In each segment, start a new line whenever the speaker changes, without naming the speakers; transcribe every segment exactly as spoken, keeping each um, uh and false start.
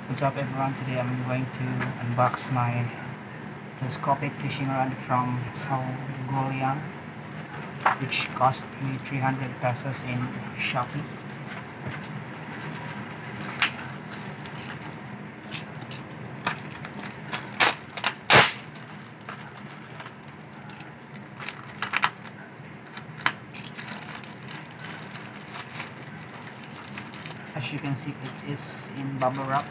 What's up everyone, today I'm going to unbox my telescopic fishing rod from Saugoliang, which cost me three hundred pesos in Shopee. As you can see, it is in bubble wrap.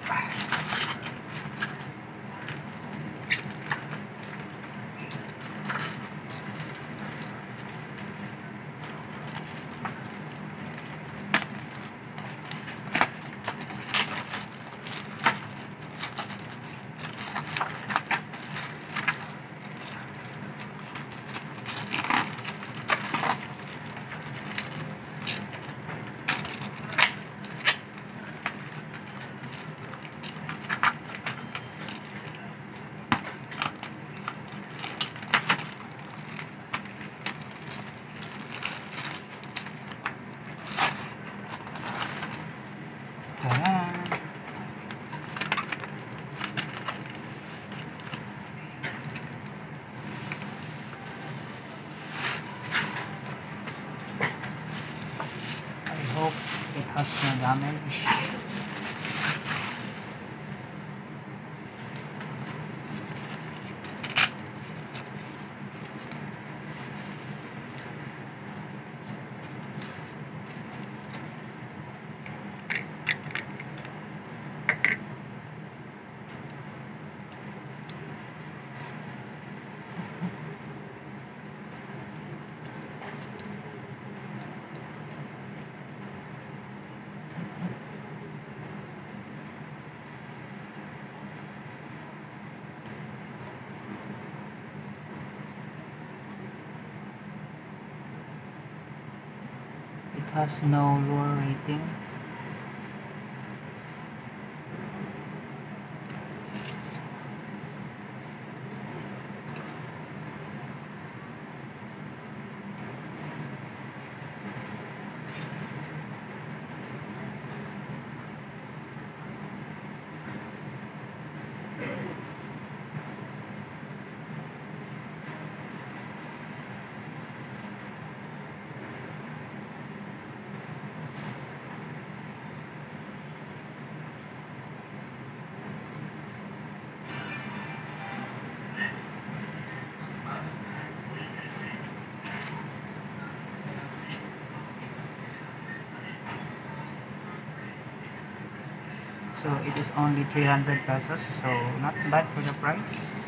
Ta-da! I hope it has no damage. It has no lure rating. So it is only three hundred pesos, so not bad for the price.